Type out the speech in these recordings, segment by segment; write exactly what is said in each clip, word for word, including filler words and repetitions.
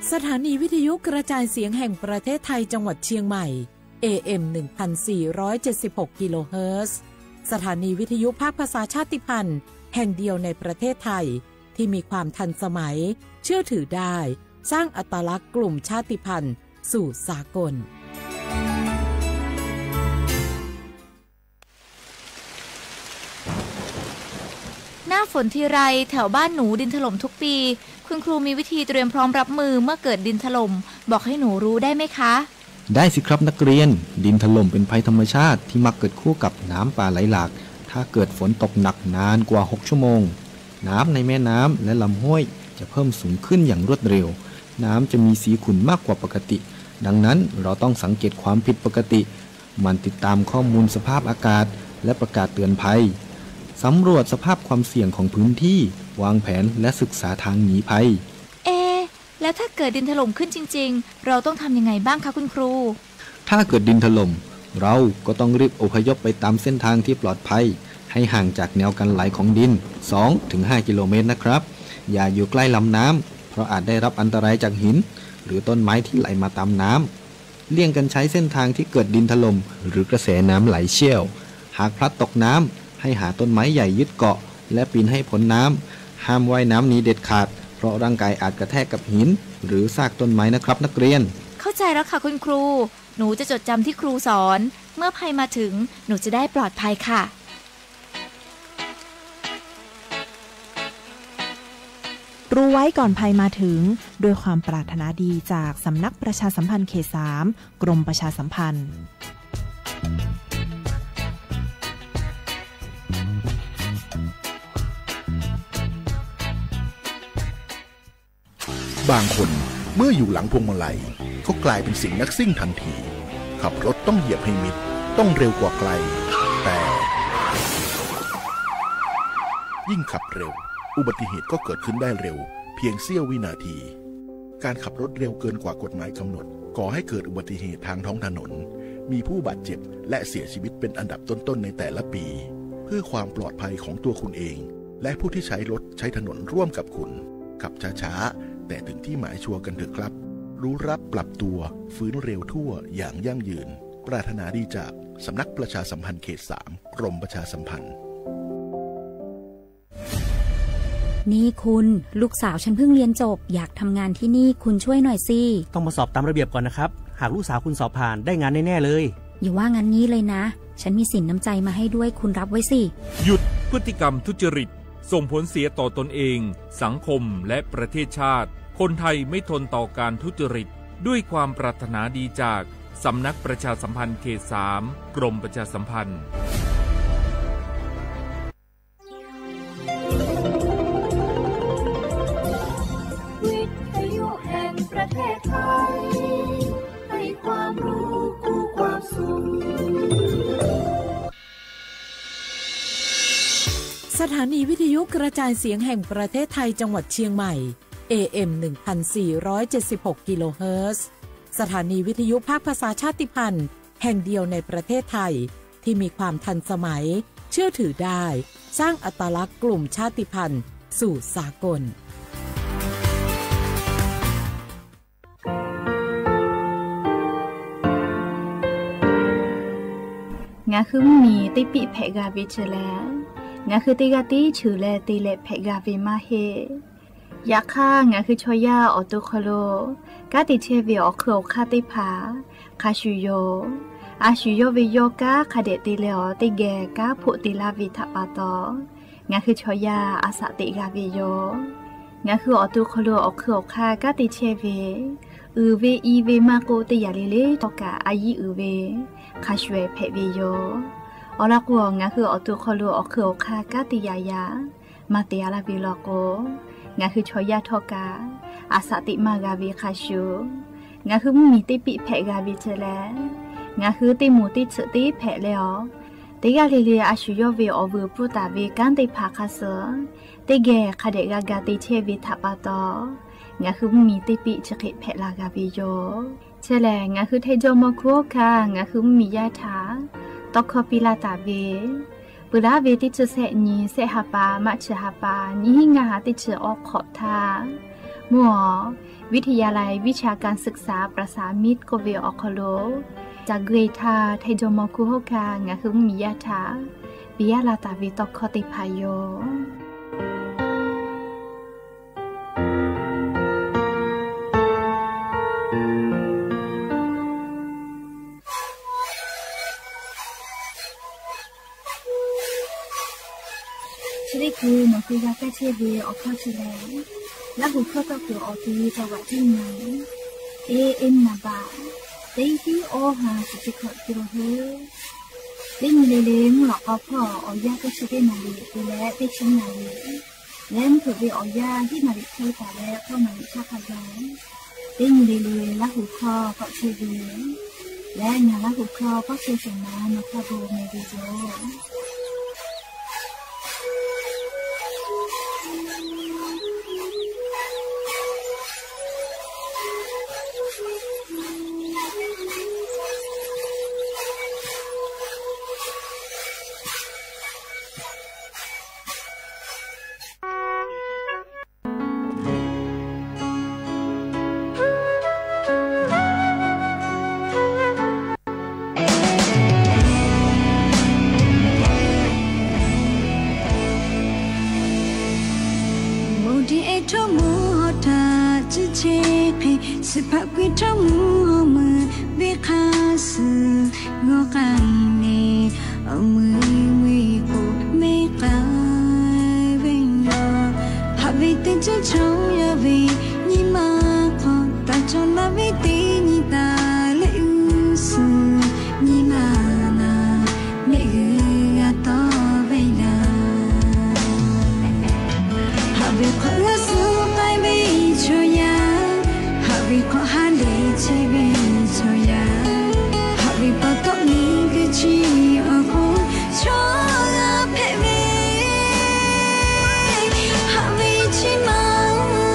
สถานีวิทยุกระจายเสียงแห่งประเทศไทยจังหวัดเชียงใหม่ เอ เอ็ม หนึ่งพันสี่ร้อยเจ็ดสิบหก กิโลเฮิรตซ์สถานีวิทยุภาคภาษาชาติพันธุ์แห่งเดียวในประเทศไทยที่มีความทันสมัยเชื่อถือได้สร้างอัตลักษณ์กลุ่มชาติพันธุ์สู่สากลหน้าฝนทีไรแถวบ้านหนูดินถล่มทุกปีคุณครูมีวิธีเตรียมพร้อมรับมือเมื่อเกิดดินถล่มบอกให้หนูรู้ได้ไหมคะได้สิครับนักเรียนดินถล่มเป็นภัยธรรมชาติที่มักเกิดคู่กับน้ำป่าไหลหลากถ้าเกิดฝนตกหนักนานกว่าหกชั่วโมงน้ำในแม่น้ำและลำห้วยจะเพิ่มสูงขึ้นอย่างรวดเร็วน้ำจะมีสีขุ่นมากกว่าปกติดังนั้นเราต้องสังเกตความผิดปกติมันติดตามข้อมูลสภาพอากาศและประกาศเตือนภัยสำรวจสภาพความเสี่ยงของพื้นที่วางแผนและศึกษาทางหนีภัยเอแล้วถ้าเกิดดินถล่มขึ้นจริงๆเราต้องทำยังไงบ้างคะคุณครูถ้าเกิดดินถล่มเราก็ต้องรีบอพยพไปตามเส้นทางที่ปลอดภัยให้ห่างจากแนวกันไหลของดิน สองถึงห้า กิโลเมตรนะครับอย่าอยู่ใกล้ลำน้ำเพราะอาจได้รับอันตรายจากหินหรือต้นไม้ที่ไหลมาตามน้ำเลี่ยงกันใช้เส้นทางที่เกิดดินถล่มหรือกระแสน้ำไหลเชี่ยวหากพลัดตกน้ำให้หาต้นไม้ใหญ่ยึดเกาะและปีนให้พ้นน้ำห้ามว่ายน้ำหนีเด็ดขาดเพราะร่างกายอาจกระแทกกับหินหรือซากต้นไม้นะครับนักเรียนเข้าใจแล้วค่ะคุณครูหนูจะจดจำที่ครูสอนเมื่อภัยมาถึงหนูจะได้ปลอดภัยค่ะรู้ไว้ก่อนภัยมาถึงด้วยความปรารถนาดีจากสำนักประชาสัมพันธ์เขตสามกรมประชาสัมพันธ์บางคนเมื่ออยู่หลังพวงมาลัยก็กลายเป็นสิ่งนักซิ่งทันทีขับรถต้องเหยียบให้มิดต้องเร็วกว่าไกลแต่ยิ่งขับเร็วอุบัติเหตุก็เกิดขึ้นได้เร็วเพียงเสี้ยววินาทีการขับรถเร็วเกินกว่ากฎหมายกำหนดก่อให้เกิดอุบัติเหตุทางท้องถนนมีผู้บาดเจ็บและเสียชีวิตเป็นอันดับต้นๆในแต่ละปีเพื่อความปลอดภัยของตัวคุณเองและผู้ที่ใช้รถใช้ถนนร่วมกับคุณขับช้าๆแต่ถึงที่หมายชัวร์กันเถอะครับรู้รับปรับตัวฟื้นเร็วทั่วอย่างยั่งยืนปรารถนาดีจากสำนักประชาสัมพันธ์เขตสามกรมประชาสัมพันธ์นี่คุณลูกสาวฉันเพิ่งเรียนจบอยากทำงานที่นี่คุณช่วยหน่อยสิต้องมาสอบตามระเบียบก่อนนะครับหากลูกสาวคุณสอบผ่านได้งานแน่ๆเลยอย่าว่างั้นงี้เลยนะฉันมีสินน้ำใจมาให้ด้วยคุณรับไว้สิหยุดพฤติกรรมทุจริตส่งผลเสียต่อตนเองสังคมและประเทศชาติคนไทยไม่ทนต่อการทุจริตด้วยความปรารถนาดีจากสำนักประชาสัมพันธ์เขตสามกรมประชาสัมพันธ์วิทยุแห่งประเทศไทยให้ความรู้คู่ความสุขสถานีวิทยุกระจายเสียงแห่งประเทศไทยจังหวัดเชียงใหม่ เอ เอ็ม หนึ่งพันสี่ร้อยเจ็ดสิบหก กิโลเฮิรตซ์สถานีวิทยุภาคภาษาชาติพันธุ์แห่งเดียวในประเทศไทยที่มีความทันสมัยเชื่อถือได้สร้างอัตลักษณ์กลุ่มชาติพันธุ์สู่สากลงาคือมีติปิเพกาวิเชลงาคือติกาติชื่อแลติเลเพกาวิมาเฮยาค่างาคือชอยาออโตโคโลกาติเชวิออคือคาติผาคาชูโยอาชูโยวิโยกาคาเดติเลอติแกกาผุติลาวิทปาตองาคือชอยาอาสติกาวิโยงาคือออโตโคโลออคือคากาติเชวิอือเวอีเวมาโกติยาลิเลตกาอายีอือเวคาชเวเพวิโยออลากัวงาคือออโตโคโลออคือคากาติยายามาเตียลาวิโลโกงาคือชอยาทอกาอาสติมากาวิคาชูงาคือมีติปิเพกาวิเจเลงาคือติมูติสติเพเลอติกาลิลีอาชูโยวิอวูปุตาวิกันติภาคาเสติเกคาเดกากาติเชวิทัปาตองาคือมีติปิจกิเพลากาวิโยเชเลงาคือเทโจโมคุคางาคือมียาถาตอกคปิลาตาเวปุราเวติจเสนีเสหปามัชหปานิหิงาติจออกขอทามั่ววิทยาลัยวิชาการศึกษาประสามิตรโกเวออคโลจากเกรทาไทโจมอคุโฮกางะคือมียาถาปิยาลาตาวิตคติพายโยชริคือหนูคือยาแก้เชื้อเวออกข้าวเชื้อและหูเข้าก็คือออกทีจังหวัดที่ไหนเอเอ็มนาบาเต็งที่โอหาสิจิขอกิโลเฮเล่นเล่นหลอกเอาพ่อเอายาแก้เชื้อได้มาดีดูแลได้ชิ้นมาดีแล้วถือไปเอายาที่มาดีใช้แต่แล้วเข้ามาดีชาขยายเล่นเล่นและหูข้อก็เชื้อเวและงานและหูข้อก็เชื้อสมานมาข้าโบเมดิโจสิพักวิจามูมือเบคาสืองอกันเนเอามือมือโอเมกาเวงโยพาวิติจะชงยาวินิมาคอตาจงลาวิตินิตาเลอุสืนิมานาเมกะตอเวลาพาวิขลาสุไกเบชยาวิขหาลีเชเบโชยาฮาวิปะตอมีกะจีอโคชอลาเพเวฮาวิชิมา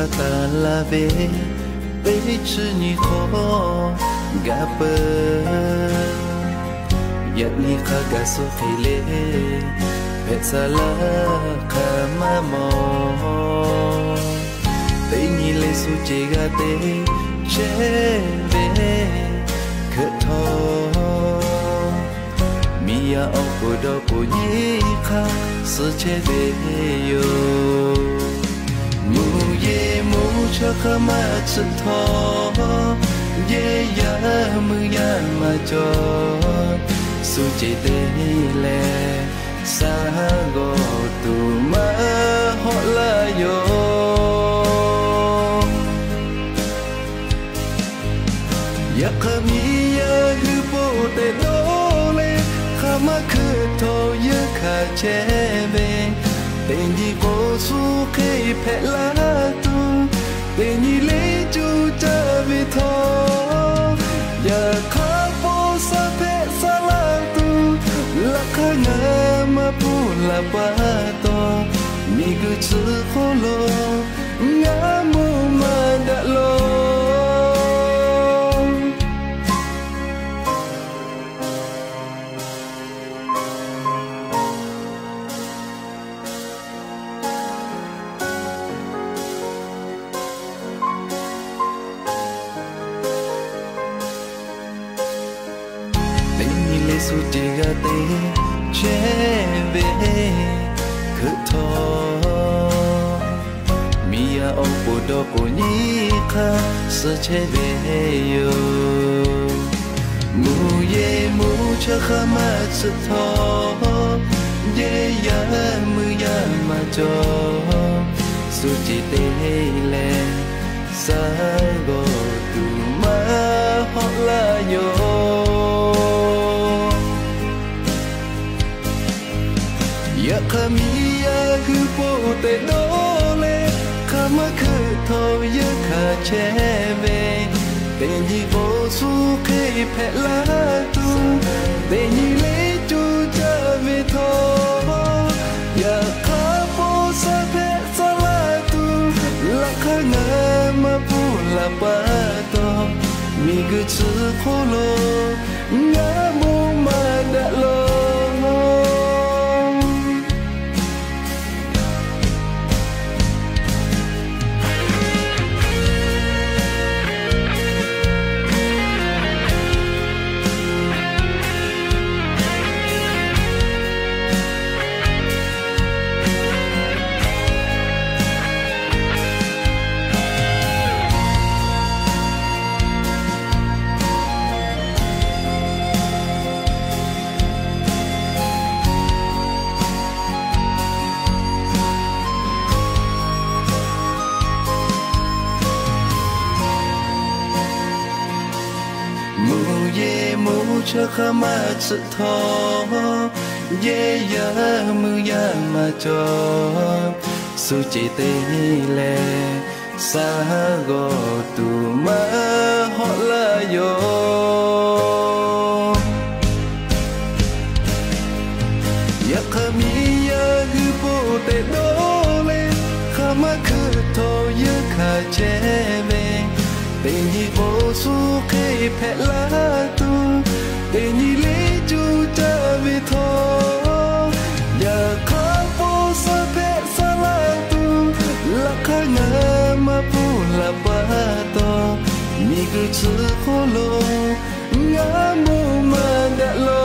ตาลาเวไปชื่อนี่ขอกาเปยัดนี่ข้ากาสุขิเลเพชรลาขามามอเตนี่เลสุเจกาเตเชเบเคทอมียาออกกูดอกกูยี่ข้าสุเชเบโยมูเยมูชะขมาสุดทอเยยามือยามาจอสุเจเตเลสาโกตุมาฮอลาโยอยากมียาคือโปเตโดเลข้ามาคือโทยขาเชเบเตนีโกสุเคเพลาตุเตนีเลจูจาวิทออยากข้าโปสะเพสะลาตุลักขณะมาปูลาปาโตมีกุศลโคโลงามูมาดะโลสุจิกาเตเชเบคือทอมียาออกปูดอกกูยี่ข้าสเชเบโยมูเยมูชะขมาสุทอเยยามือยามาจอสุจิเตเลสาโกตุมาฮอลาโยอยากมียาคือโปเตโดเลข้ามาคือทอยขาเชเบเตนีโกสุเคเพลาตุเตนีเลจูจาวิทออยากข้าโปสะเพสะลาตุลักขณะมาปูลาปาโตมีกุศลโคโลงามูมาดะโลชะขมาสุทอเยยามือยามาจอสุจิเตเลสาโกตุมาฮอลาโยอยากมียาคือโปเตโดเลข้ามาคือโทยขาเจเบเตนีโกสุเคเพลาตุเตนีเลจูจาวิทออยากข้าโปสะเพสะลาตุลักขณะมาปูลาปาโตมีกุศลโคโลงามูมาดะโล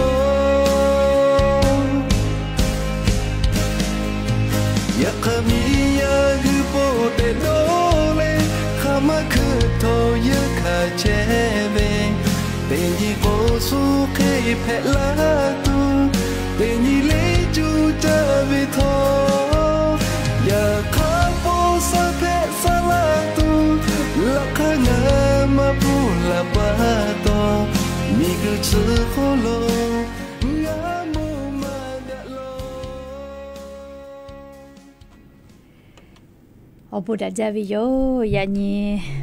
อยากมียาคือโปเตโดเลข้ามาคือโทยขาเชเบเตนีโกสุเคเพลาตุเตนีเลจูจาวิทออยากข้าโปสะเพสะลาตุลักขณะมาปูลาปาโตมีกุศลโคโลงามูมาดะโลอบุดาจาวิโยยานี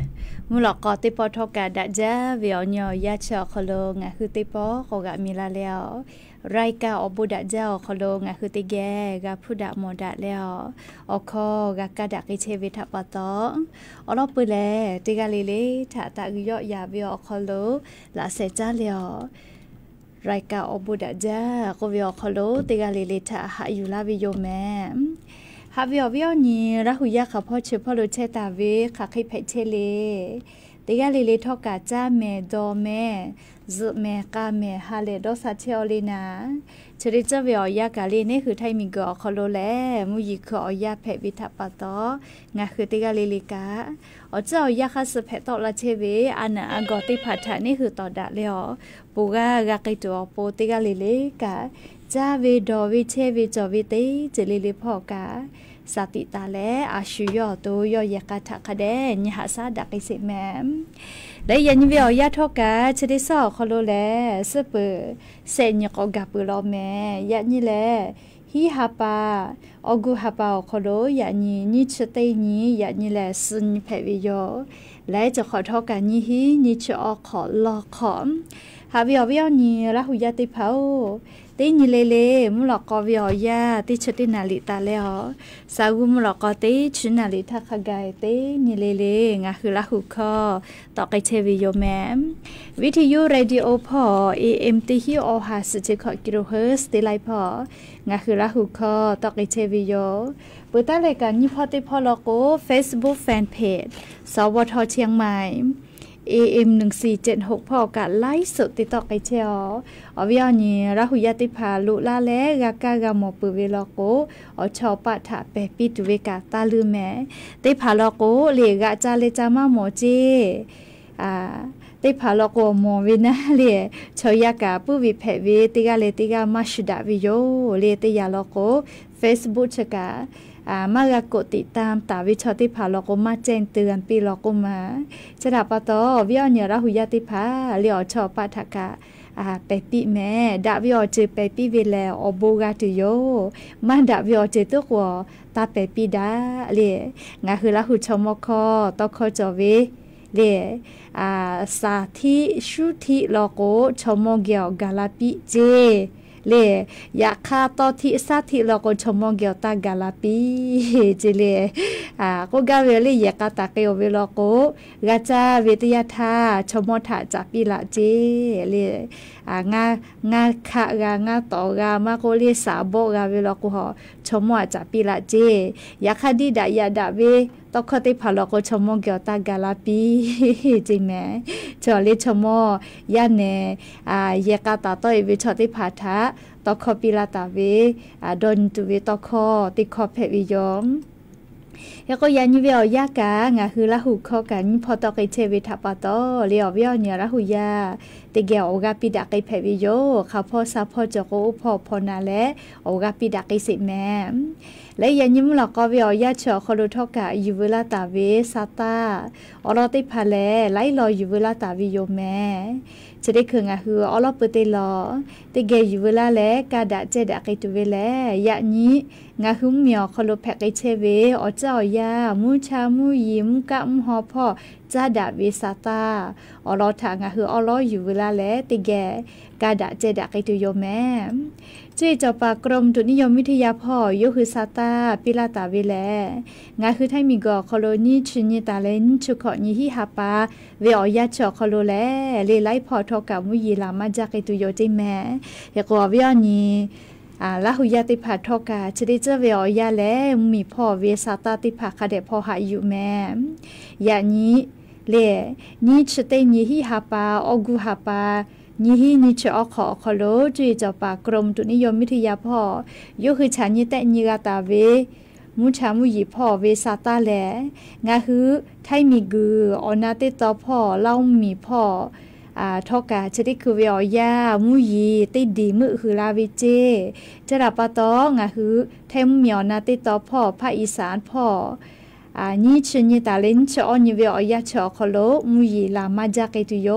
มุหลอกกอติปอทอกาดะจ้าเวียวยอยาชอคโลงะคือติปอโคกะมีลาแล้วรายกาอบุดะเจ้าคโลงะคือติแกกะผู้ดะโมดะแล้วอคอกะกะดะกิเชวิทะปะตออลอปุแลติกะลิลิทะตะกยอยาเวียคโลละเซจ้าแล้วรายกาอบุดะจ้าโกเวียคโลติกะลิลิทะหะอยู่ลาวิโยแมฮาวิอวิอนี่ระหุยะขะพ่อชื่อพ่อรู้เชตาเวขะคิเพเชเลติกะลิลิทอกะจ้าแม่ดอแม่ซึแม่กาแม่ฮาเลดอซาเชอลีนาชริจเวียกะลีนี่คือไทยมีกอคโลแลมุยิคอยาเพวิทะปะตองะคือติกะลิลิกาอเจ้ายาคัสเพตอละเชเวอันอากอติพัทะนี่คือตอดะเลอปูกากะกิตอโปติกะลิลิกาจาเวดอวิเชวิจอวิติเจลิลิพอกาสติตาแลอาชุยอโตยอยากะทะคะแดญหาซาดักอิสิแมมและยันวิอยาทอกาชดิซอคโลแลสเปเซญกอกะปุลอแมยะนี่แลฮิฮาปาอกุฮาปาคโลยะนี่นิชเตนี่ยะนี่แลซึนเพวิโยและจะขอทอกานี่ฮินิชอขอลอขอมฮาวิอวิอนี่ละหุยาติเผาตินิเลเลมุลกอวิอยาติชตินาลิตาเลอสาวุมุลกอติชินาลิทักขกายตินิเลเลงะคือละหุคอตอไกเชวิโยแมมวิทยุเรดิโอพอ เอ เอ็ม ติฮิโอหาสิบกิโลเฮิรตซ์ติไลพองะคือละหุคอตอไกเชวิโยเปิดรายการนี้พอติพอลโก Facebook Fanpage สวทเชียงใหม่เอ เอ็ม หนึ่งสี่เจ็ดหกพอกัไลฟ์สดติดต่อไปเชียวอวิอนี่ราหุยาติพาลุลาและกากากามอปือเวลโกอชอปะถะเปปิตุเวกาตาลือแมติพาลโกเลกาจาเลจามาหมอเจอ่าติพาลโกมอวินะเลชอยากาปุวิเพเวติกาเลติกามาชุดาวิโยเลติยาลโก Facebook ชกาอ่ามากกดติดตามตาวิชอติพาลโกมาแจ้งเตือนปีลโกมาจะดาปะตอวิอเนี่ยราหุยาติพาเลียวชอปะทะกะอ่าเปปิแม่ดาวิอเจเปปิเวแลอโบกาติโยมาดาวิอเจตุกวตาเปปิดาเลงะคือราหุชมคอตอคอจอเวเลอ่าสาธิชุธิลโกชมเกียวกาลาปิเจเลอยากคาตอทิสัตทิเราก็ชมองเกียวตากาลาปีเจเลอ่าก็กาเวลีอยากตาเกียวเวลโกกาจาเวทยาธาชมอถาจับปีละเจเลอ่างางาคากางาตอกามาโกเลสาโบกาเวลโกหอชมอจับปีละเจอยากคดีดายาดาเวตอคติพาลโกชมองเกียวตากาลาปีจริงแม่จอเลชมอยาเนอ่าเยกาตาต้อยเวชอติพาทะตอคอปิลาตาเวอ่าดนตุเวตอคอติคอเพวิยอมแล้วก็ยันเวียวยากางะคือละหุคอกันพอตอไกเชวิทัปะตอเลียวเวียวเนี่ยละหุยาติเกโอกาปิดาไกเพวิโยข้าพ่อซาพ่อจโกพ่อพอนาและโอกาปิดาไกสิแมและยันยิมหลอกก็เวียวยาชอคอรุทอกะยูเวลาตาเวซาตาอรอติพาเลไลลอยูเวลาตาวิโยแมจะได้คืองะคืออลอปเตลอติเกยูเวลาและกาดะเจดะไกตุเวแลยะนี้งะหุมเมียวคอลุแพกไกเชเวอเจ้ายามูชามูยิมกะมฮอพ่อจาดะเวซาตาอลอทางะคืออลออยู่เวลาและติเกกาดะเจดะไกตุโยแมจุยเจ้าปากรมตุนิยมวิทยาพ่อยคือซาตาปิลาตาเวแลงะคือไทมีกอคอโลนีชินิตาเลนชุขอญิฮิฮาปาเวอยาชอคอโลแลเลไลพอทอกะมุยีลามาจากไกตุโยจิแมยะกอเวียนีอ่าละหุยาติภาทอกาชดิเจเวียแลมีพ่อเวซาตาติภาคเดพ่อหาอยู่แมยะนี้เลนี้ชเตญิฮิฮาปาอกุฮาปายี่ฮีนิชอขอขอโลจุยเจ้าปากรมตุนิยมวิทยาพ่อยกคือฉันยี่แต่ญิกาตาเวมุชามุยีพ่อเวซาตาแลงาคือไทมีกืออนาติตอพ่อเล่ามีพ่ออ่าทอกาชดิคือเวียยามุยีติดีมือคือลาวิเจจะรับปะตองาคือไทมเมียวนาติตอพ่อภาคอีสานพ่ออ่านี่ชนิตาเลนชอนิเวอยาชอคโลมุยีลามาจากไกตุโย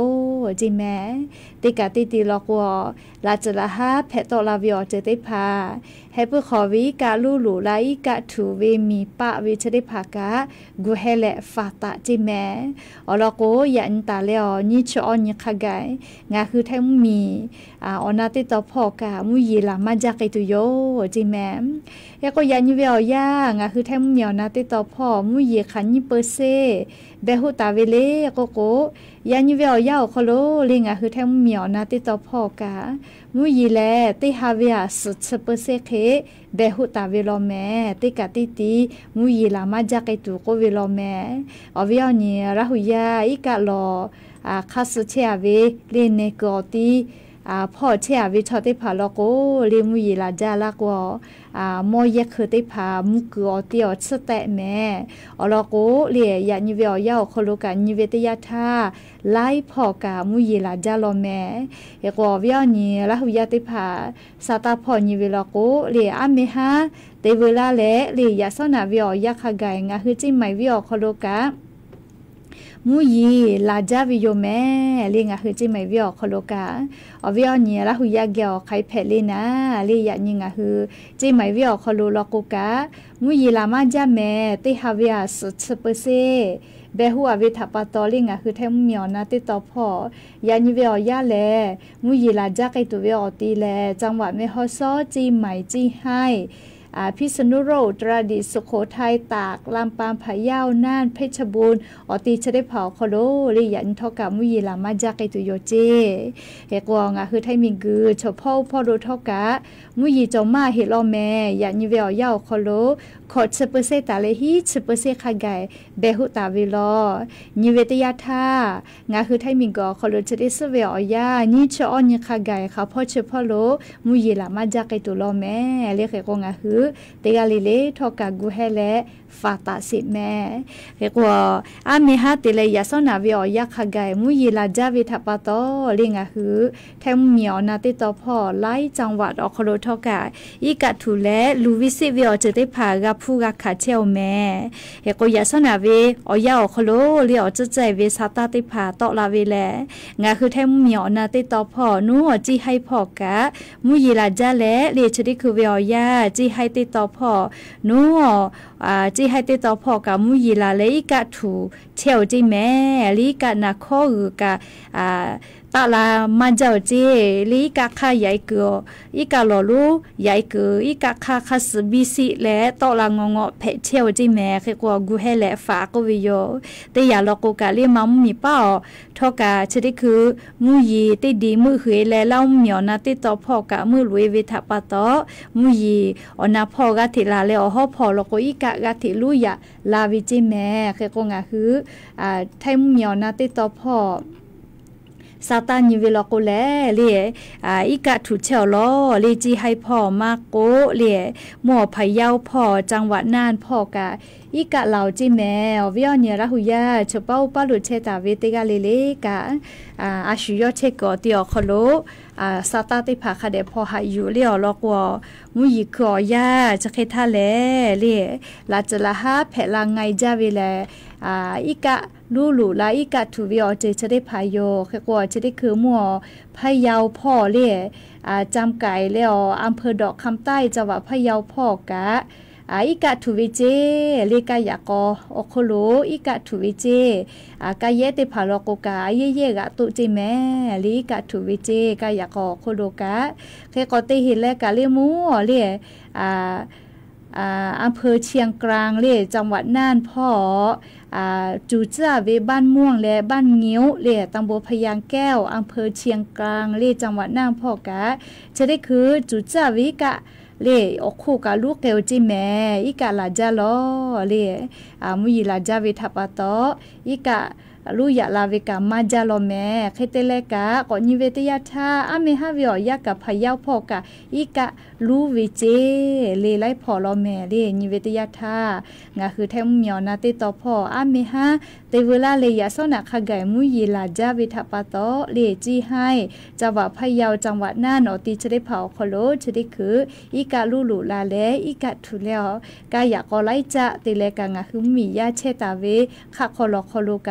จิแม่ติกาติติลอกวอลาจละฮาแพตอลาวิอเจติพาให้เพื่อขอวิกาลูหลูไลกะถูเวมีปะวิชดิภากะกูเฮเลฟาตะจิแม่อลอโกยันตาเลอนิชอนิคากายงาคือแท้มีอ่าอนาติตอพอกะมุยีลามาจากไอตุโยจิแม่ยาก็ยันยิเวอยางาคือแท้มีอนาติตอพอมุยีขันยิเปเซเบหุตาเวเลโกโกยันยิเวอยาคโลลิงาคือแท้มีอนาติตอพอกะมุยีแลติฮาเวียสุดเปเซเคเบหุตาเวโลแม่ติกาติติมุยีลามาจากไอตุโกเวโลแม่อวิอนีราหุยาอิกะลออ่าคาสุเชอาเวเลเนกอติอ่าพ่อเชอาเวชอติพาลโกเลมุยีลาจาลากวอ่ามอยะคือติพามุกอติอสแตแม่อลโกเลยานิเวอยาคโลกานิเวตยาทาไลพ่อกามุยีลาจาลอแม่เอกอวิอนีราหุยาติพาซาตาพ่อนิเวลโกเลอะเมฮาเตเวลาเลเลยาสนาวิอยาคากายงาคือจิไมวิอคโลกามุยีลาจาวิโยแม่เลงาคือจิไมวิอคโลกาอวิอนีราหุยาเกอไคเพเลนะเลยานิงาคือจิไมวิอคโลลโกกามุยีลามาจาแม่ติฮาวิอาสุสเปเซเบหัววิทัปตอลิงาคือแทมมีอนาติตอพอยานิเวอยาแลมุยีลาจากไอตุเวอตีแลจังหวัดเมฮอซอจีใหม่จีให้อาพิษณุโลกตราดิสุโขทัยตากลำปางพะเยาน่านเพชรบูรณ์อตีจะได้เผาคโลริยันทอกามุยีลามาจากไอตุโยเจเฮกวงาคือไทมิงกือเฉพาะพ่อรู้ทอกะมุยีจอมาเฮลอแม่ยานิเวอยาคโลขอดเปอร์เซตาเลฮิเปอร์เซคากายเบหุตาวิลอนิเวตยาทางาคือไทมิงกอคโลจะได้สเวอยานิชออนยคากายเขาพ่อเฉพาะโลมุยีลามาจากไอตุลอแม่เรียกเฮกงาคือเตกาลิเลทอกากูเฮเลฟาตาสิแม่เรียกว่าอามีฮาติเลยาสนาวิอยาคากายมุยีลาจาวิทัปโตลิงาคือแทมเมียวนาติตอพ่อไล่จังหวัดอคโลทอกาอีกัดถูแลลูวิสิวิอจะได้พากาผู้กาขาเชลแม่เฮกยาสนาวิอยาอคโลเลียวจะใจวิสาตาติพาตอลาวิแลงาคือแทมเมียวนาติตอพ่อนู้จีให้พ่อกะมุยีลาจาแลเลียชดิคือวิอยาจีให้ติตอพ่อนู้อ่าจีให้ติดต่อพ่อกับมุยีลาเลยกะถูเที่ยวจีแม่ลีกะนาข้ออือกะอ่าตาลามันเจ้าจีลีกะข้าใหญ่เกืออีกะหล่อลูใหญ่เกืออีกะข้าคัสบีซีและตอลางงอเพเที่ยวจีแม่คือกว่ากูให้แหละฝากก็วิโยแต่อย่าหลอกกะเรียมัมมีเป้าทอกะชดิคือมุยีติดีมือเหยและเล่าเหมียวนาติดต่อพ่อกะมือลุยวิทัปะตอมุยีอนาพ่อกะทิลาและอฮอพ่อหลอกอีกะกะทิลุยะลาวิจิแม่คือกงะคืออ่าไทมุเหมียวนาติดต่อพ่อซาตานิเวลโกแลเลียอ่าอีกะถูเชลลอเลจีให้พ่อมาโกเลียหม้อพะเยาพ่อจังหวัดน่านพ่อกะอีกะเหล่าจิแมววิอเนียราหุยาเฉเป้าปาลุเชตาเวติกาเลเลกะอ่าอาชุยอเชกอติอคโลอ่าซาตาติภาคเดพ่อหาอยู่เลียวลอกวอมุยิกอยาจะเคทาเลเลียลาจละฮาแผลางไงจาเวแลอ่าอีกะลูลูลาอีกะทูวิอเจจะได้พายโยแค่กว่าจะได้คือหมัวพะเยาพ่อเลียอ่าจำไก่เลียวอำเภอดอกคำใต้จังหวัดพะเยาพ่อกะอาอีกะทูวิเจเลกายากอโอโคโลอีกะทูวิเจอากายเตพาลโกกาเยเยกะตุจิแม่ลีกะทูวิเจกายากอโคโลกะแค่ก็เตหิเลกะเลมูเลอ่าอ่าอำเภอเชียงกลางเลจังหวัดน่านพ่ออ่าจูจ้าเวบ้านม่วงและบ้านงิ้วเลตำบลพยางแก้วอำเภอเชียงกลางเลจังหวัดน่านพ่อกะจะได้คือจูจ้าวิกะเลออกคู่กับลูกเกลจิแม่อีกะลาจาลอเลอ่ามุยีลาจาวิทัปโตอีกะลูยะลาเวกามาจาลอแม่เคเตเลกะกอนิเวตยาทาอเมฮาวิอยากะพะเยาพ่อกะอีกะลูวิเจเลไลพ่อลอแม่เลนิเวตยาทางาคือแทมเมียวนาติตอพ่ออเมฮาเตเวลาเลยาสนะคากายมุยีลาจาวิทัปโตเลจีให้จังหวัดพะเยาจังหวัดน่านอติจะได้เผาคโลจะได้คืออีกะลูลูลาเลอีกะทุแล้วกายะกอไลจะติเลกะงาคือมียาเชตาเวคะคอลอคอโลกะอีกะ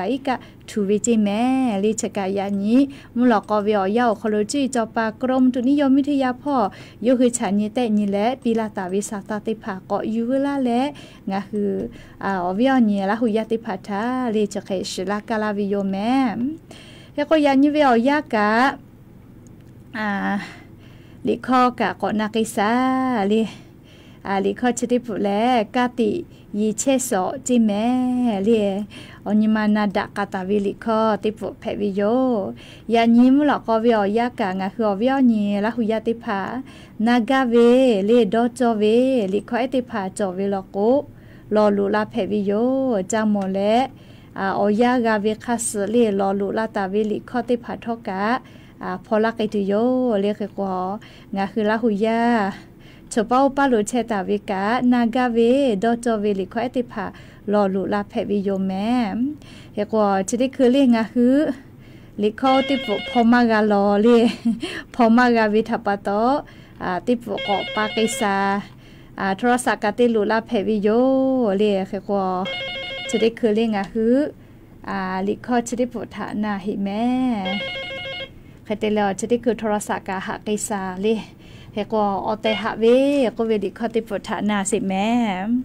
ทูวิจิแม่ลิชกายานี้มุหลอกอวิอยาโคโลจีจอปากรมตุนิยมวิทยาพ่อยคือฉันนี่แต่นี่แหละปีลาตาวิสาตาติภาเกาะยูละและงะคืออ่าอวิอนี่ละหุยาติภาทาลิชกะชลากาลาวิโยแม่แล้วก็ยานี่วิอยากะอ่าลิคอกะเกาะนากิซาลิอาลิคอชติปุแลกาติยีเชโซจิแม่เลียอนิมานาดะกาตาวิลิคอติปุเพวิโยยานิมหลอกอวิอยากะงะคืออวิอนีละหุยาติภานากาเวเลดอจอเวลิคอเอติภาจอเวลโกลอลูลาเพวิโยจามอเลอาออยากาเวคัสเลลอลูลาตาวิลิคอติภาทอกะอาพอลักไอติโยเรียกกว่างะคือละหุยาชอบเอาปาลุเชตาวิกานากาเวดอจอเวลิคอเอติภารอลูลาเพวิโยแม่เฮกว่าจะได้คือเรียกงะคือลิคอติปุพอมากาลอเลีพอมากาวิทัปโตอ่าติปุกอปากิซาอ่าโทรศัพท์กาติลูลาเพวิโยเลีเฮกว่าจะได้คือเรียกงะคืออ่าลิคอจะได้ปุฐานาหิแม่ใครเตลอจะได้คือโทรศัพท์กาหากิซาเลีเฮกว่าออเตหะเวก็เวดิคอติปุฐานาสิแม่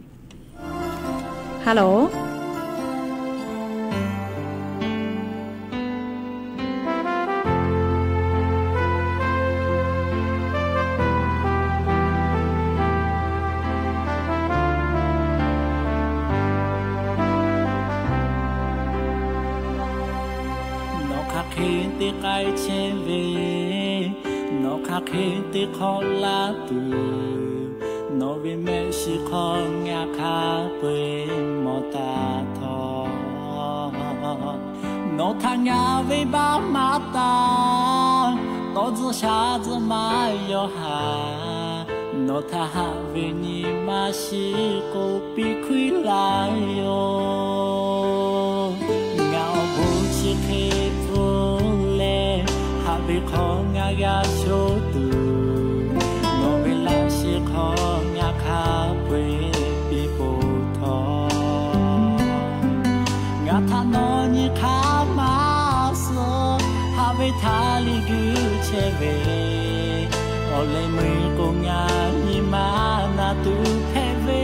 ฮัลโหลติไกเชเวนอคาเคติคอลาตูนอวิเมชิคองาคาเปมอตาทอนอทางาเวบามาตาโตจชาจมาโยหานอทาฮาเวนิมาชิโกปิคุยลายโยเงาบุชิเคไปของงายาโชตูโนเวลาชิของงาคาเวปีโปทองาทานอนิคามาโซฮาเวทาลิกุเชเวโอเลมือกงานิมานาตูเพเว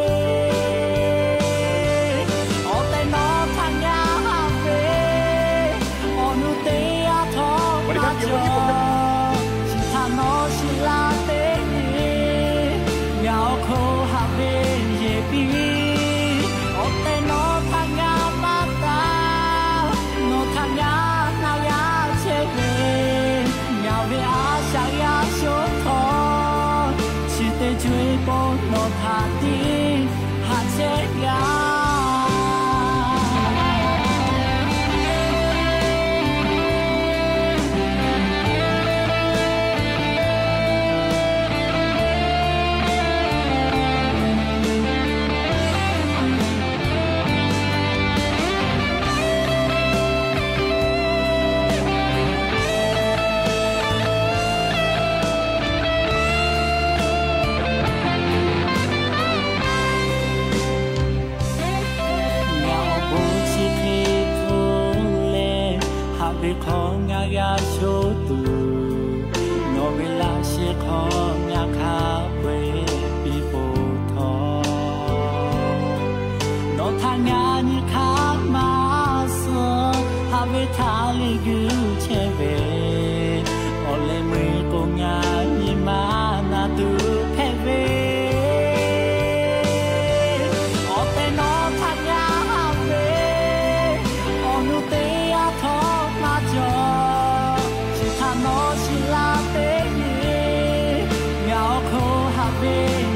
追波诺塔蒂哈切呀。ของงายาโชตูโนเวลาเชของงาคาเวปีโปทโนทางานิคามาโซฮาเวทาลิกุเชเวโอเลมือกงานิมานาตูเพเวBe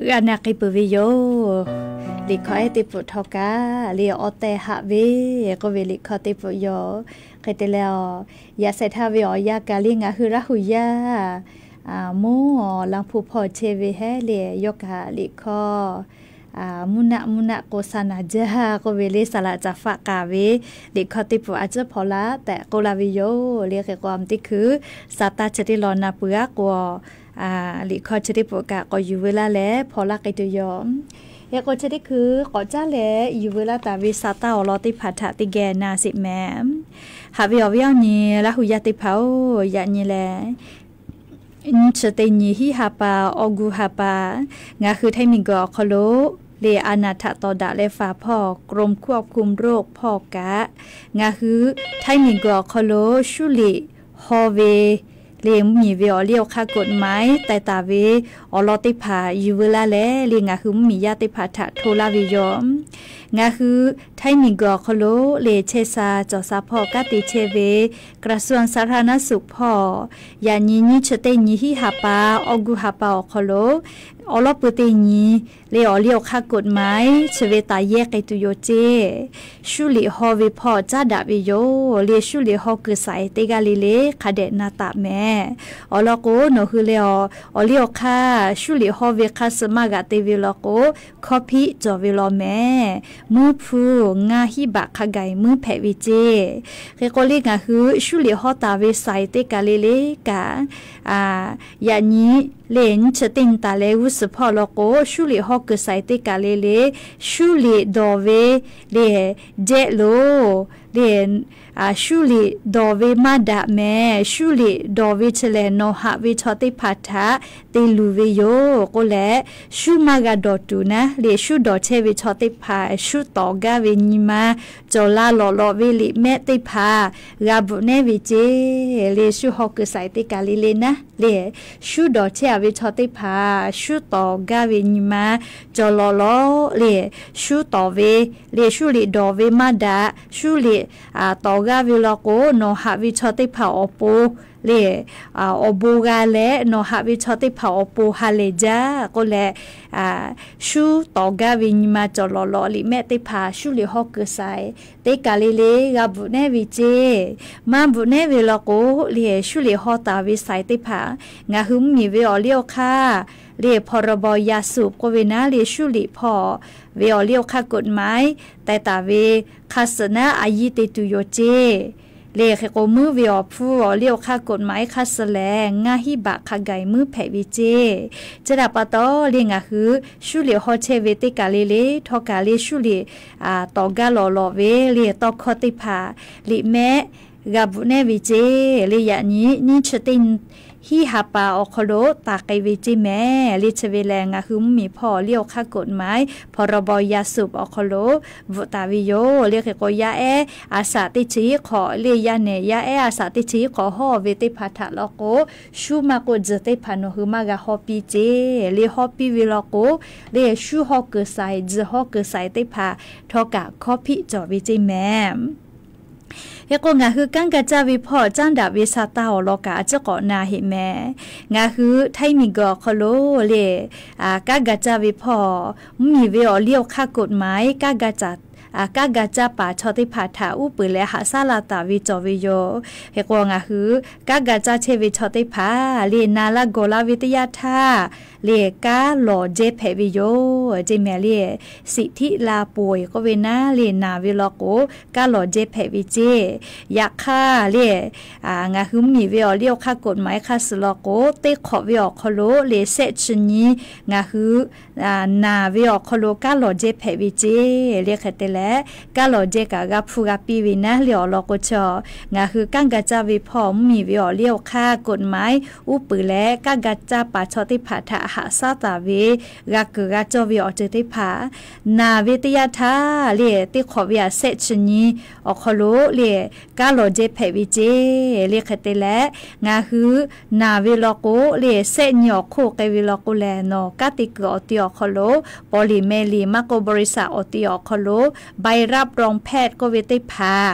อันนักปุวิโยลิขอให้ติปุทอกาเลียอเตหะเวก็เวลิขอติปุโยเคยแต่แล้วยาใส่ท่าเวอยากาลิงาคือระหุยาอ่าโมลังผู้พอเชเวเฮเลียยกหาลิขออ่ามุนะมุนะโกสานาจาก็เวเลสละจะฝากาเวลิขอติปุอาจจะพอละแต่โกลาวิโยเรียกความที่คือสตาจะได้รอนาเปือกว่าอ่าลิขอจะได้ปุกะก็อยู่เวลาแล้วพอละไกตัวยอมยาก็จะได้คือขอจ้าแหละอยู่เวลาตาวิสาตาอลอติพัทธติแกนาสิแม่หาวิอวิญญาละหุยาติเผายานี่แหละนี่จะเตนีฮิฮาปาอกูฮาปางาคือไทมิงกอคโลเลอานาถตอดะและฟ้าพ่อกรมควบคุมโรคพ่อกะงาคือไทมิงกอคโลชุลิฮอเวเลี้ยงมีเวอเลี้ยวค่ากฎหมายแต่ตาเวอลอติผาอยู่เวลาแล้วเลี้ยงงาคือมีญาติผาถะโทลาวิยอมงาคือไทมิงกอคโลเลเชซาจอซาพ่อกติเชเวกระทรวงสาธารณสุขพ่อยานีนิชเตนีฮิฮาปาอกุฮาปาอคโลอลอปเตนีเลอเลี้ยวค่ากฎหมายเชเวตาแยกไอตุโยเจชุลิฮอเวพ่อจ้าดาวิโยเลชุลิฮอคือสายเตกาลิเลคาเดนาตาแม่อลอโกโนคือเลออเลี้ยวค่าชุลิฮอเวคาสมากาเตวิลโกคอพิจอวิลแม่มือพูงาฮิบะขไกมือแผวิเจเรโกลิกาคือชุลิฮอตาเวสายเตกาลิเลกาอ่ายานี้เลนชะติงตาเลวุสพอลโกชุลิฮอกไซติกาเลเลชุลิดอเวเลเจโลเลนอาชุลิดอเวมาดาแมชุลิดอเวเชเลโนหะวิชอติพัทธะเตลูเวโยก็แลชุมากาดอตูนะเลชุดอเชวิชอติพาชุตอกาเวนิมาจอลาลอลอเวลิเมติพากาบุเนวิเจเลชุฮอกไซติกาเลเลนะเลชุดอเชวิชอติพาชุตอกาเวนิมาจอลอลอเลชุตอเวเลชุลิดอเวมาดาชุลิอาตอกาวิลโกโนหะวิชอติผาอปูเลอ่าอบูกาเลโนหะวิชอติผาอปูฮาเลจาก็แลอ่าชูตอกาวิญมาจอลอลอลิเมติผาชูลิฮอกไซเตกาลิเลกาบุเนวิเจมาบุเนวิลโกเลชูลิฮอตาวิไซติผางาหุมมีเวอเลียวค่าเรียพรบยาสูบกเวนาเรชุลิพอเวอเลียวค่ากฎหมายแต่ตาเวคาสนะอายิเตตุโยเจเลขโกมือเวอผู้เลียวค่ากฎหมายคาสแลงาฮิบะคาไกมือแผวิเจจะดับปะตอเรียงอ่ะคือชุลิฮอเชเวติกาเลเลทอกาเลชุลิอ่าตอกาลอลอเวเลียตอคอติพาลิแมกาบุเนวิเจเลยะนี้นี่ชตินฮิฮาปาอคโลตาไกวิจิแม่ลิชเวแลงอะคือมีพ่อเลี้ยวค่ากฎหมายพรบยาสูบอคโลวตาวิโยเรียกก็ยาแออาสาติชีขอเลียเนยาแออาสาติชีขอห่อเวติพัทะลโกชูมาโกเจติพานุคือมากะฮอปีเจเลียฮอปีวิลโกเลียชูฮอกเกไซจฮอกเกไซติพาทอกะคอพิจอวิจิแม่ยก็งาคือกังกะจาวิพ่อจันดาวิสาตาอลอกาจะก่อนาหิแม่งาคือไทมิกอคโลเลอ่ากะกะจาวิพ่อมีเวอเลี้ยวค่ากฎหมายกะกะจาอากากาจาป่าชอติผาถาอุปือและหาซาลาตาวิจอวิโยเฮกวงาคือกากาจาเชวิชอติผาเลนาลาโกลาวิทยาธาเลกาหล่อเจเพวิโยเจเมเลสิทธิลาป่วยก็เวนาเลนาวิลโกกาหล่อเจเพวิเจยาค่าเลอ่างาคือมีเวอเลี้ยวค่ากฎหมายค่าสลโกเตขอวิอคโลเลเซชนีงาคืออ่านาวิอคโลกาหล่อเจเพวิเจเรียกเตเลกาโลเจกากาฟูกาปีวินะเหลียวลอกชองาคือกังกาจาวิพอมมีวิอเลี้ยวค่ากฎหมายอุปือและกังกาจาปาชอติผาถะหาซาตาเวกากือกาจวิอเจติผานาวิทยาธาเลียติขอวิอาเซชนีอคโลเลียกาโลเจเพวิเจเลียคเตและงาคือนาวิลโกเลียเซญอโคเกวิลโกแลโนกาติกอติอคโลปอลิเมลีมาโกบริษัทอติอคโลใบรับรองแพทย์ก็เวติพา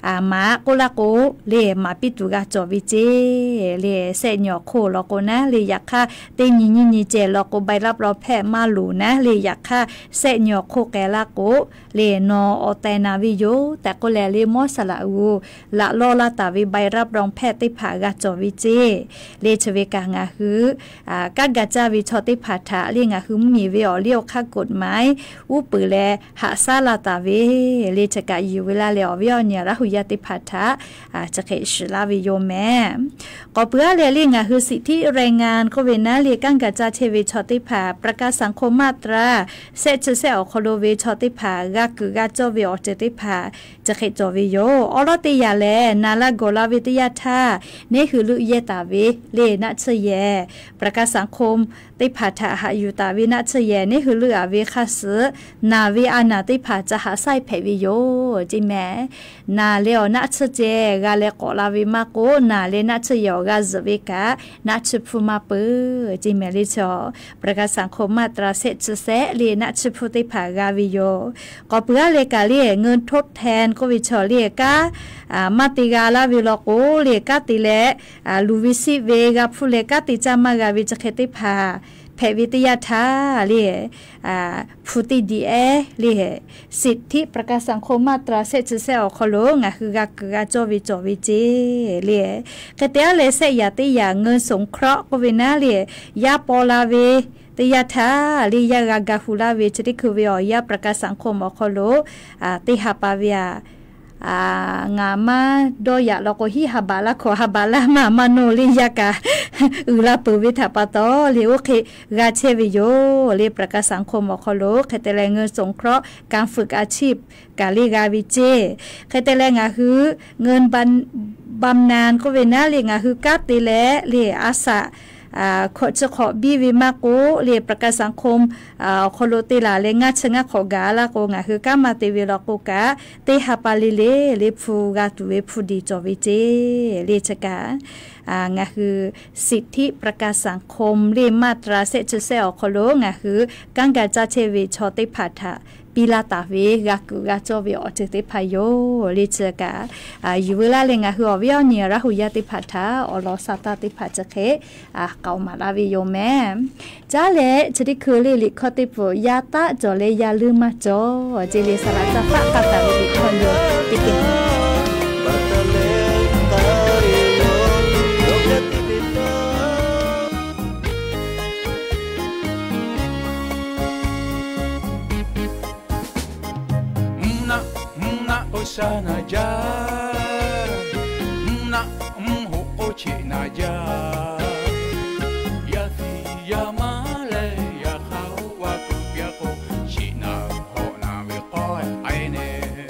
อ่ามาโกละโกเลมาปิตุกาจอวิเจเลเสญอโคลโกนะเลอยากค่าเตญิญิญิเจลโกใบรับรอแพมาหลูนะเลอยากค่าเสญอโคแกละโกเลนออแตนาวิโยแต่ก็แลเลมอสละอูละลอละตาวิใบรับรองแพทย์ติผากาจอวิเจเลชเวกางาฮืออ่ากากาจาวิชอติผาทะเลงาฮือมีเวอเลียวค่ากฎหมายอูปือแลหาซาลาตาเวเลชกาอยู่เวลาเลอวิอเนี่ยละหุยาติผาทะอ่าจะเขชลาวิโยแม่ก็เพื่อเลเลงาฮือสิทธิแรงงานก็เวนะเลกังกาจาเทวิชอติผาประกาศสังคมมาตราเซชเซอคโลเวชอติผากากือกาจอวิอเจติผาจะเขจอวิโยอรติยาแลนาลาโกลาวิทยาทานี่คือลุเยตาเวเลนะเชเยประกาศสังคมติผาทะหาอยู่ตาวินะเชเยนี่คือลุอาเวคาสนาวิอานาติผาจะหาไซเพวิโยจิแม่นาเลอนะเชเจกาเลโกลาวิมาโกนาเลนะเชยอกาซเวกานะเชพุมาเปจิแม่ลิชอประกาศสังคมมาตราเซชเซเลนะเชพุติผากาวิโยก็เพื่อเลกาเลเงินทดแทนก็วิชอเลกาอ่ามาติกาลาวิโลโกเลกาติเลอ่าลูวิซิเวกาพูเลกาติจามากาวิจเคติพาแพวิทยาทาเลอ่าพุติดีเอเลสิทธิประกาศสังคมมาตราเซชเซอคโลงะคือกากกาจอวิจอวิเจเลกะเตเลเซยาติยาเงินสงเคราะห์ก็เวนาเลยยาปอลาเวตยาทาลียากากาฮูลาเวจริคือเวียประกาศสังคมอคโลอ่าติฮาปาเวียอ่างามาโดยะแล้วก็ฮิฮาบาละขอฮาบาละมามาโนลิยากาอุลาปุวิทาปะตอเลโอเคกาเชวิโยเลประกาศสังคมอคโลเคเตแลเงินสงเคราะห์การฝึกอาชีพกาลีกาวิเจเคเตแลงาฮือเงินบันบำนาญก็เวนะเลงาฮือกาติแลเลอาสะอ่าขอจะขอบีวิมาโกเรียประกาศสังคมอ่าโคโลติลาเลงัดชงะขอกาลาโกงะคือกามาติวิลโกกาเตหาปาลิเลเลฟูกาตุเวฟูดีจอวิเจเลชกาอ่างะคือสิทธิประกาศสังคมเรียมาตราเซชเซอโคโลงะคือกังกาจาเชวิชอติผาทะปีลาตาเวกากุกาจอวิอเจติพายโยลิเจกาอ่าอยู่เวลาเลงะคืออวิอเนียระหุยาติผาทาอลอซาตาติผาจะเคอ่าเกามาลาวิโยแม่จ้าเลจดิคือลิลิคอติปุยาตาจอเลยาลืมมาจอเจเลสลาซาฟะกาตาลิคอนโยติกิ sana ja na mho ochi na ja ya fi ya male ya khawa ku bia ko chi na ho na we ko ai ne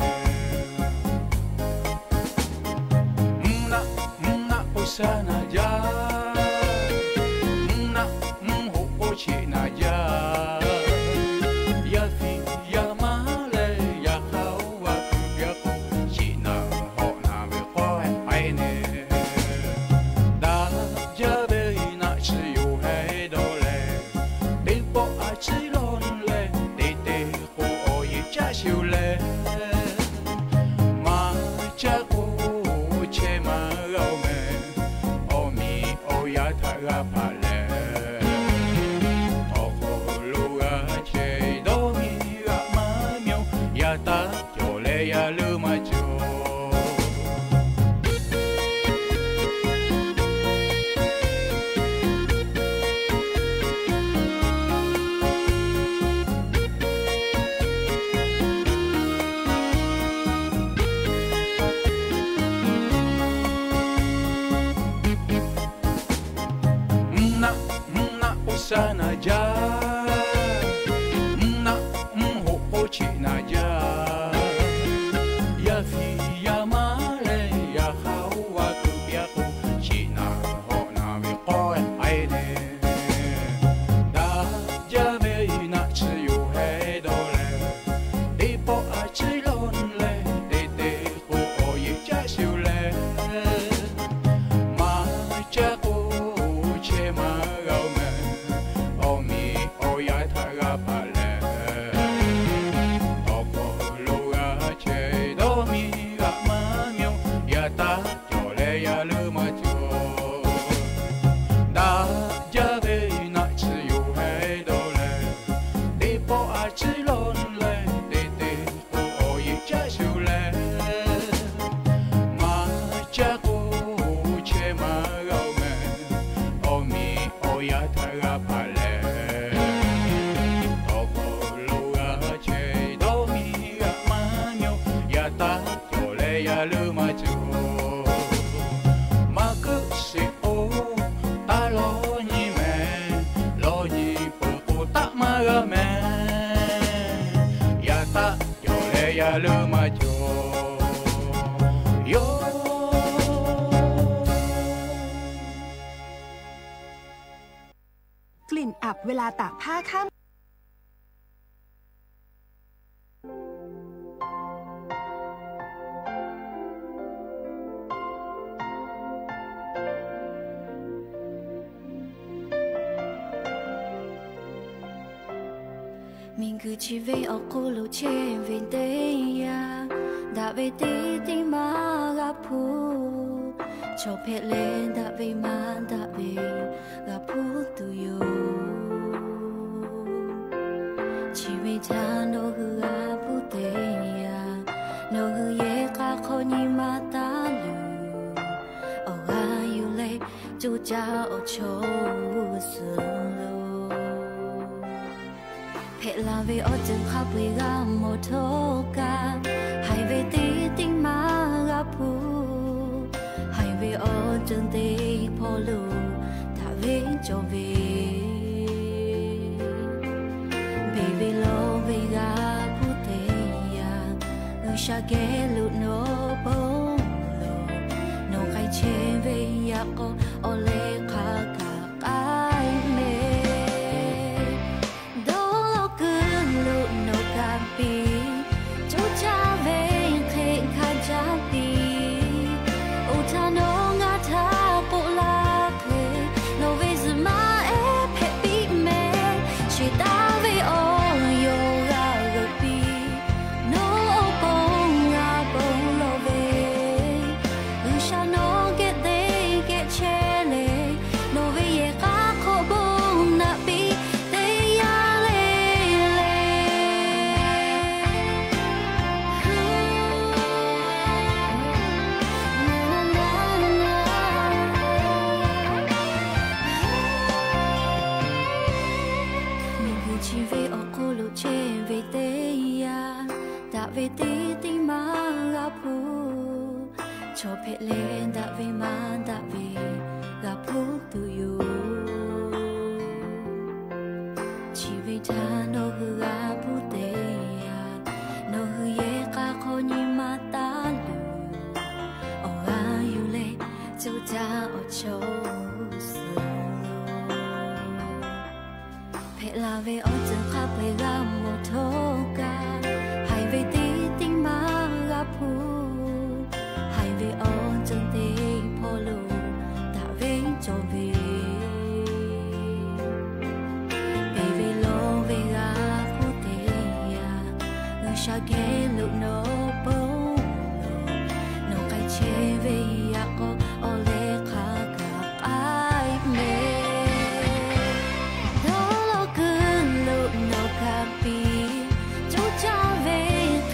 na na osana ja na mho ochi na ja ya fi ya male ya khawa sana ja na mho ochi na ja ya fi ya male ya khawa ku bia ko chi na ho na we ko ai ne da ja ve na chi yu he do le de po a chi lon le de de ko o ye cha siu le ma cha ko che ma gao me magame ya ta yo le ya lu ma jo yo กลิ่นอับเวลาตากผ้าข้าม mình cứ chỉ về ở cô lô trên về đây ya đã về tí tí mà gặp phu cho phê lên đã về mà đã về gặp phu tu yo chỉ về cha nó hư gặp phu tê ya nó hư ye cả khó nhị mà ta lù ở ga yêu lệ chú cha ở chỗ sương là về ở chân khắp về ga một thô ca hay về tí tinh mà gặp phu hay về ở chân tê phô lù thả về cho về về về lo về ga phu tê ya ư sa ghé lụt nó bông lù nó khai chế về ya có ở lê khá cả cái mê pi chú cha về khe kha cha pi u cha no nga tha po la khe no ve zma e phe pi me chi ta ve o yo ga ga pi no bong nga bong lo ve u cha no get they get chele no ve ye ka kho bong na pi về tí tí mà gặp phu cho phê lên đã về mà đã về gặp phu tu yo chỉ về cha nó hư gặp phu tê ya nó hư ye cả khó nhị mà ta lù ở ga yêu lệ chú cha ở chỗ sương phê là về ở chân khắp về gặp một thô ca về tí tinh mà gặp phu hay về on chân tê phô lù đã về cho về về về lo về gặp phu tê ya ư sa ghé lụt nó bông lù nó cái chế về ya có ở lê khá cả ai mê đó lo cứ lụt nó gặp pi chú cha về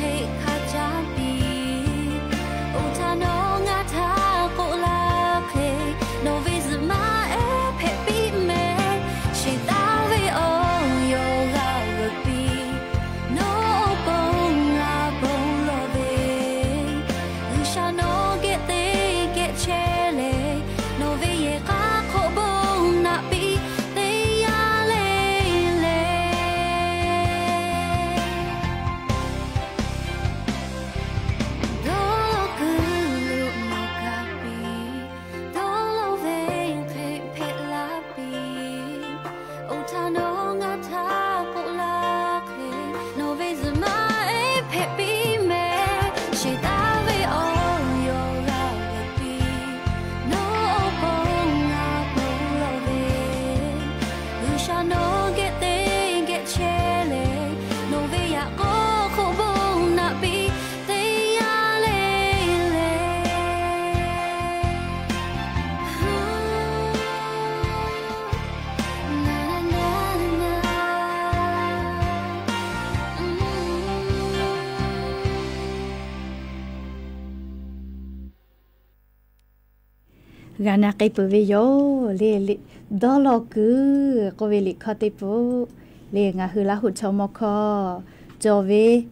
gana kai pu ve yo le le do lo ku ko ve li kha te pu le nga hu la hu cho mo kho jo ve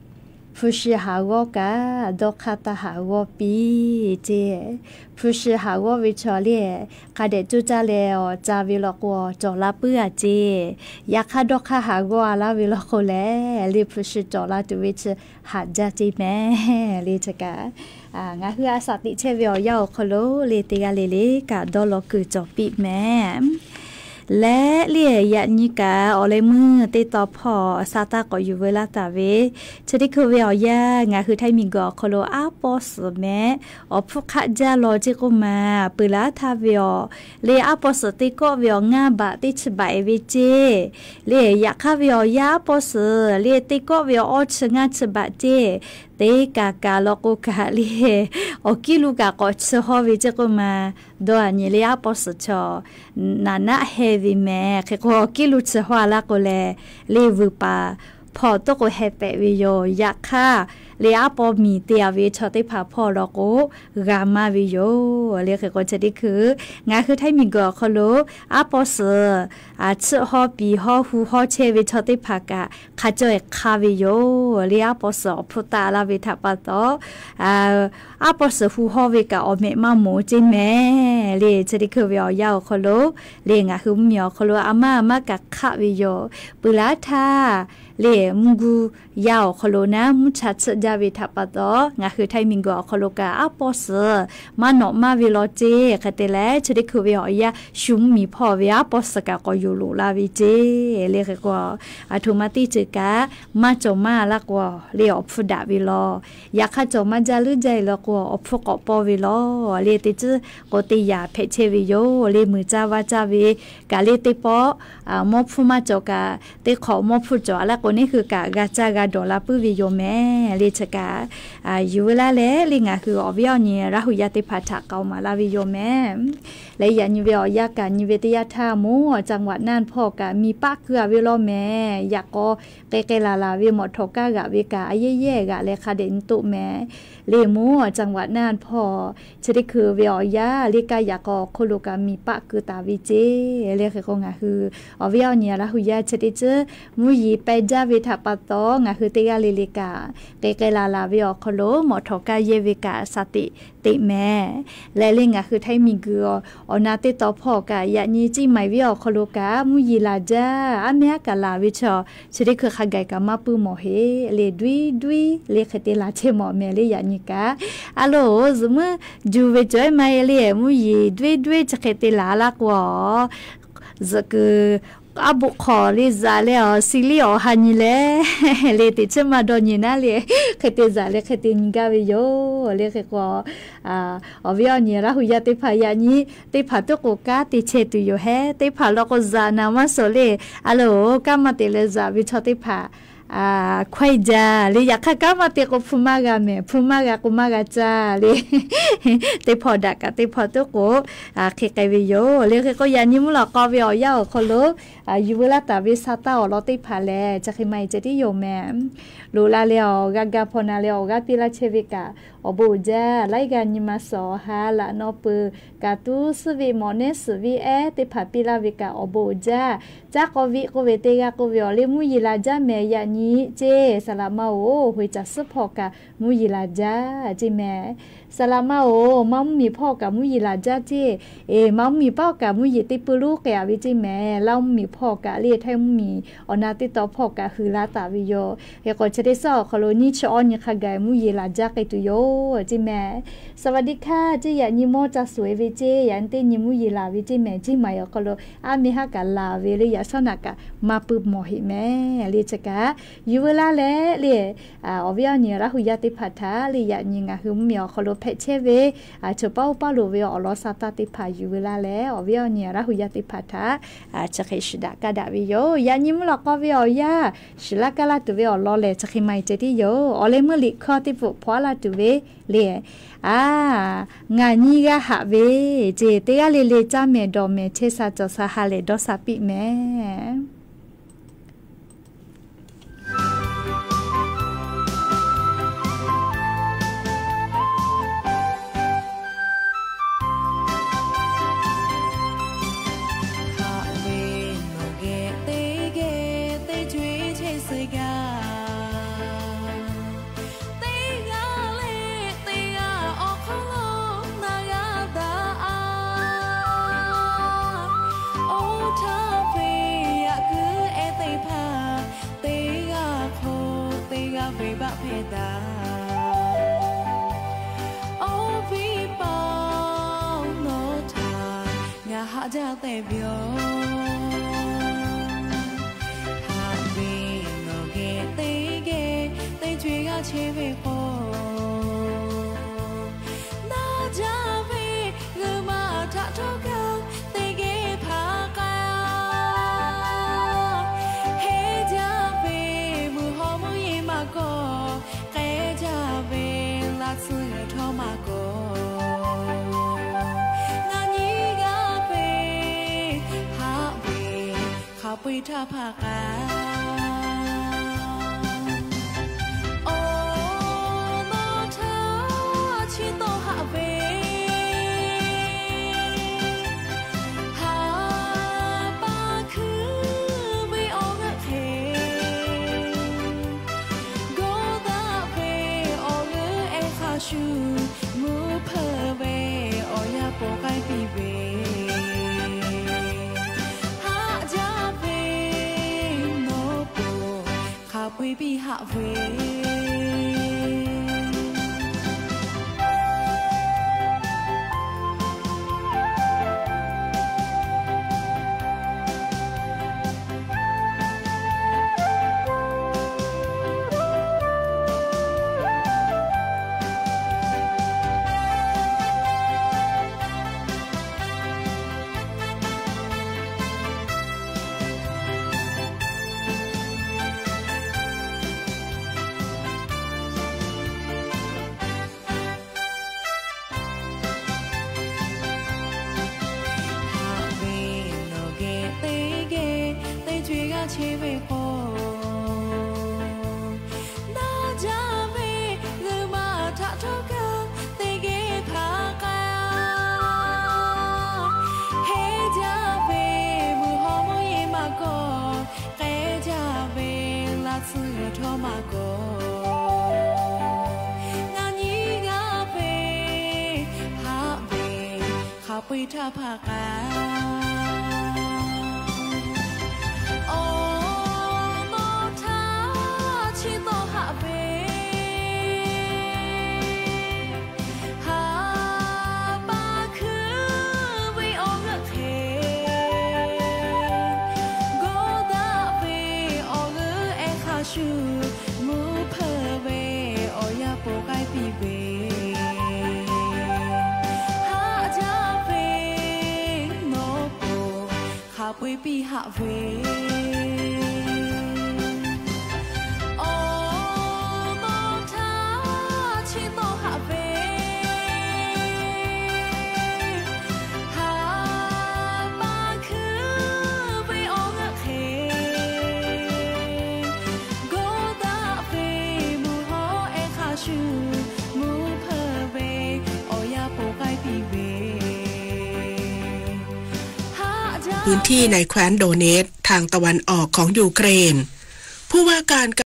ผู้ชื่อหาวกาดอกคาตาหาวปีเจผู้ชื่อหาววิชอเล่คาเดจูจาเลอจาวิลกวจอลาเปือเจยาคาดอกคาหาวลาวิลกแลลิผู้ชื่อจอลาตุวิชหาจาจีแม่ลิจกาอ่างาคืออาสติเชวิอยาวคโลเลติกาเลเลกาดอลคือจอปีแม่และเลียยะนิกาอเลมือติต่อพอซาตาก็อยู่เวลาตาเวชดิคือเวียวยางาคือไทยมีกอโคโลอาปอสแม่อพุขะจาโลจิกุมาปืลาทาเวียเลียอาปอสติก็เวียงาบะติฉบายเวเจเลียยะคาเวียยาปอสเลียติก็เวียอชงาฉบะเจเตกากาโลกุกะเลียโอกิลูกากอชฮอวิจิกุมาดอนิเลียปอสชอนานะเฮวิแม่เคโกกิลูชฮวาลาโกเลเลวุปาพอตโกเฮเปวิโยยะคาเลียปอมีเตียวิชอติพาพอลโกกามาวิโยเลียเคโกจะดิคืองาคือไทมีกอคโลอาปอสอาชฮอปีฮอฮูฮอเชวิชอติพากะคาจอยคาวิโยเลียปอสพุตาลาวิทัปะโตอาอาปอสฮูฮอวิกะอเมมาโมจิแม่เลียจะดิคือวิอยาวคโลเลียงาคือมีอคโลอามามากะคาวิโยปุลาทาเล่มุกูยาวคโลนะมุชัดจาวิทัปะโตงาคือไทมิงกอคโลกาอาปอสมาโนมาวิโลเจคาเตเลชดิคือวิอยาชุมมีพ่อวิอาปอสกะก็อยู่ลูลาวิเจเลียกว่าอาทุมาติจิกามาจอมาลักว่าเลียอฟุดาวิโลอยากขจอมาจาลือใจลักว่าอฟุกอปอวิโลเลียติจโกติยาเพเชวิโยเลียมือจาวาจาวิกาเลียติปออ่ามอฟุมาจอกาติขอมอฟุจอละคนนี้คือกากาจากาดอลาปุวิโยแม่เลียชกาอ่าอยู่เวลาเลลิงาคืออวิอเนียราหุยาติพัทธะเกามาลาวิโยแม่และยานิเวอยากานิเวติยาทามูจังหวัดน่านพ่อกะมีปะเกลือวิโลแม่อยากก็เกเกลาลาวิหมดทกากะวิกาเย่เย่กะเลคาเดนตุแม่เลมูจังหวัดน่านพ่อชดิคือวิอยาลิกายากอโคโลกามีปะคือตาวิเจเลคือคงะคืออวิอเนียราหุยาชดิเจมุยีไปจาวิทัปะโตงะคือติกาลิลิกาเกเกลาลาวิอโคโลหมดทกาเยวิกาสติติแม่และลิงะคือไทมีเกืออนาติต่อพ่อกะยะนีจิไมวิอโคโลกามุยีลาจาอะเมกะลาวิชอชดิคือขะไกกะมาปุโมเฮเลดุยดุยเลคติลาเชมอเมเลยะนิกาอะโลซมจูเวจอยไมเลมุยีดุยดุยจะคติลาลากวอซะคืออาบุขอลิซาเลอซิลิอฮันิเลเลติชมาดอนินาเลคติซาเลคตินิกาวิโยเลคกออ่าอวิอเนียราหุยาติพายานิติพาตุโกกาติเชตุโยเฮติพาลโกซานามาโซเลอะโลกามาเตเลซาวิชอติพาอ่าควายจาเลยอยากข้ากามาเตก็พูมากาเมพูมากากุมากาจาเลยเตพอดักเตพอตุโกอ่าเคไกวิโยเลยก็ยานิมุลกอวิอยาโคโลอ่ายูเวลาตาวิซาตาอลอติพาเลจะคิไมจะที่โยแมลูลาเลอากากาพนาเลอกาปิลาเชวิกาอบูจาไลกานิมาสอฮาละนอปืกาตูสวิมอเนสวิเอติพาปิลาวิกาอบูจาจากอวิโกเวเตกาโกวิอเลมุยิลาจาเมยานิเจสลามาโอหุยจัสพอกามุยิลาจาจิเมสลามาโอมัมมีพ่อกามุยิลาจาเจเอมัมมีพ่อกามุยิติปุลูกะวิจิเมเล่ามีพ่อกาเลียไทมีอนาติตอพ่อกาคือลาตาวิโยเฮก็จะได้สอคโลนิชออนยะคาไกมุยิลาจาไกตุโยจิแม่สวัสดีค่ะจิยานิโมจะสวยวิเจยันเตนิมุยิลาวิจิแม่จิมายก็โลอามิฮากาลาเวริยาสนากะมาปุบโมหิแม่ลิจกะยูเวลาเลเลอ่าอวิอเนียราหุยาติพัทธาลิยานิงะหุมมีอคโลเพเชเวอ่าชเป้าปาโลเวอลอซาตาติพายูเวลาเลอวิอเนียราหุยาติพัทธาอ่าจะเคชดากะดาวิโยยานิมุลกอวิอยาชิลากะลาตุเวอลอเลจะคิไมเจติโยอเลมลิคอติปุพอลาตุเวเลอ่างานีกะหะเวเจเตกะเลเลจาเมดอเมเชซาจอซาฮาเลดอซาปิแมเตาโอ้พี่ปองโนทางาหาจากแต่เบียวหาบีโนเกเตเกเตจุยกาเชเวโคน่าจะเวเงือมาทักทอกกันเตเกพากาเฮจาเวมือหอมมือยิมาโกเกจาเวลาซื้อทอมาโกปุยท่าภาคาโอ้โนเธอชิโตหะเวหาปาคือวิโอเงะเคโกดาเวโอเงะเอคาชูมูเพอเวโอยาโปไกปีเวปุยปีหะเวเชเวโคน่าจะเวเงือมาทักทอกกันเตเกพากาเฮจาเวมือหอมมือยิมาโกเกจาเวลาซื้อทอมาโกงานนี้งาเวหาเวข้าปุยท่าพากาปุยปีหะเวโอ้โนทาชิโตหะเวหาปาคือวิโอเงะเคโกดาเวมูฮอเอคาชูมูเพอเวโอยาโปไกปีเวพื้นที่ในแคว้นโดเนตทางตะวันออกของยูเครนผู้ว่าการ